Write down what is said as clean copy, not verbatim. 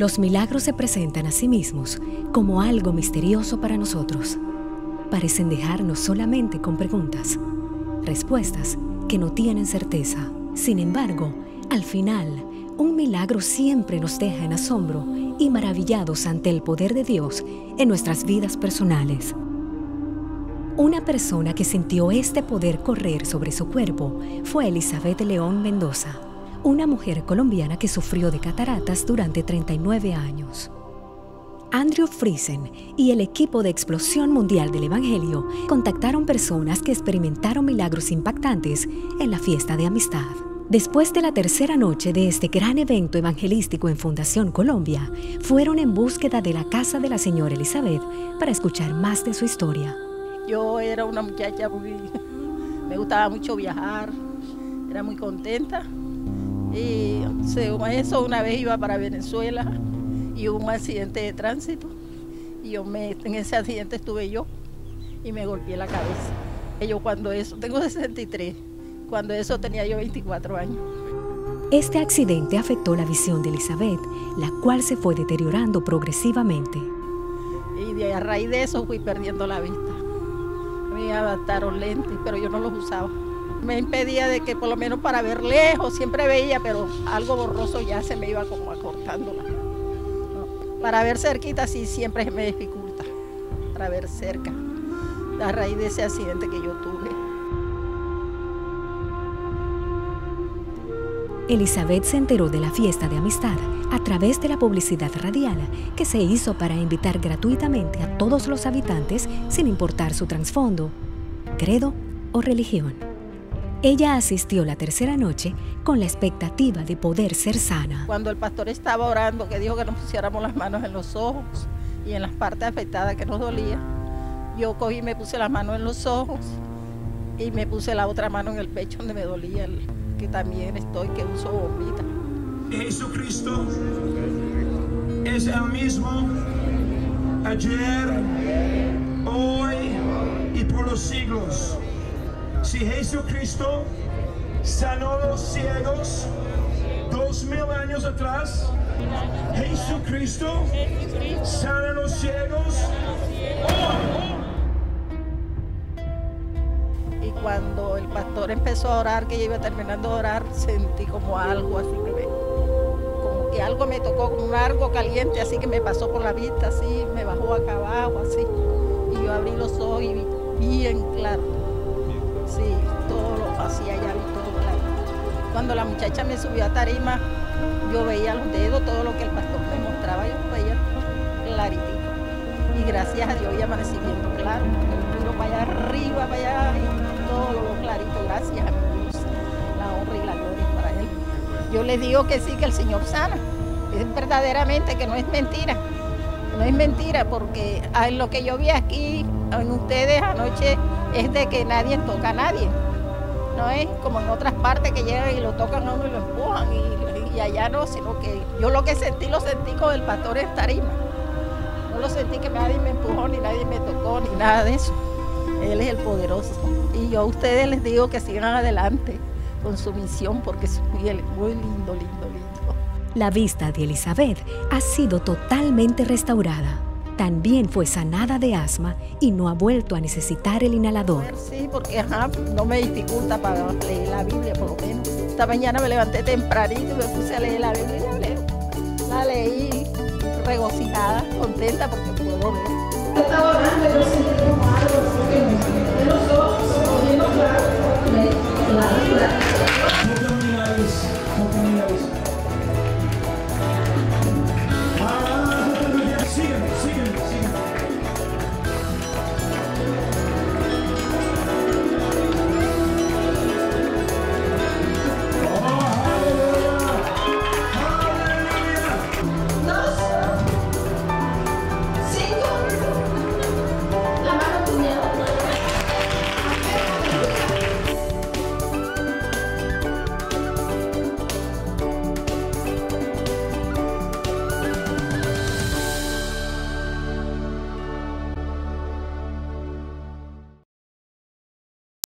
Los milagros se presentan a sí mismos como algo misterioso para nosotros. Parecen dejarnos solamente con preguntas, respuestas que no tienen certeza. Sin embargo, al final, un milagro siempre nos deja en asombro y maravillados ante el poder de Dios en nuestras vidas personales. Una persona que sintió este poder correr sobre su cuerpo fue Elizabeth León Mendoza, una mujer colombiana que sufrió de cataratas durante 39 años. Andrew Friesen y el equipo de Explosión Mundial del Evangelio contactaron personas que experimentaron milagros impactantes en la fiesta de amistad. Después de la tercera noche de este gran evento evangelístico en Fundación Colombia, fueron en búsqueda de la casa de la señora Elizabeth para escuchar más de su historia. Yo era una muchacha me gustaba mucho viajar, era muy contenta. Y según eso, una vez iba para Venezuela y hubo un accidente de tránsito. Y en ese accidente estuve yo y me golpeé la cabeza. Tengo 63, cuando eso tenía yo 24 años. Este accidente afectó la visión de Elizabeth, la cual se fue deteriorando progresivamente. Y a raíz de eso fui perdiendo la vista. Me adaptaron lentes, pero yo no los usaba. Me impedía de que por lo menos para ver lejos, siempre veía, pero algo borroso ya se me iba como acortándola. ¿No? Para ver cerquita sí siempre me dificulta, para ver cerca, a raíz de ese accidente que yo tuve. Elizabeth se enteró de la fiesta de amistad a través de la publicidad radial que se hizo para invitar gratuitamente a todos los habitantes sin importar su trasfondo, credo o religión. Ella asistió la tercera noche con la expectativa de poder ser sana. Cuando el pastor estaba orando, que dijo que nos pusiéramos las manos en los ojos y en las partes afectadas que nos dolía, yo cogí y me puse las manos en los ojos y me puse la otra mano en el pecho donde me dolía, que también que uso bombita. Jesucristo es el mismo ayer, hoy y por los siglos. Si Jesucristo sanó los ciegos 2000 años atrás, Jesucristo sana los ciegos hoy. Y cuando el pastor empezó a orar, que yo iba terminando de orar, sentí como algo así como que algo me tocó, como algo caliente, así que me pasó por la vista, así, me bajó acá abajo, así. Y yo abrí los ojos y vi bien claro. Sí, todo lo hacía, ya vi todo claro. Cuando la muchacha me subió a tarima, yo veía los dedos, todo lo que el pastor me mostraba, yo veía clarito. Y gracias a Dios ya amanecí viendo claro. Miro para allá arriba, para allá, y todo lo clarito, gracias a mi Dios. La honra y la gloria para Él. Yo les digo que sí, que el Señor sana. Es verdaderamente que no es mentira. No es mentira, porque lo que yo vi aquí en ustedes anoche es de que nadie toca a nadie. No es como en otras partes que llegan y lo tocan a uno y lo empujan, y allá no, sino que yo lo sentí con el pastor en tarima. No lo sentí que nadie me empujó, ni nadie me tocó, ni nada de eso. Él es el poderoso. Y yo a ustedes les digo que sigan adelante con su misión, porque es muy lindo, lindo, lindo. La vista de Elizabeth ha sido totalmente restaurada. También fue sanada de asma y no ha vuelto a necesitar el inhalador. Sí, porque no me dificulta para leer la Biblia, por lo menos. Esta mañana me levanté tempranito y me puse a leer la Biblia y la leí regocijada, contenta porque puedo ver.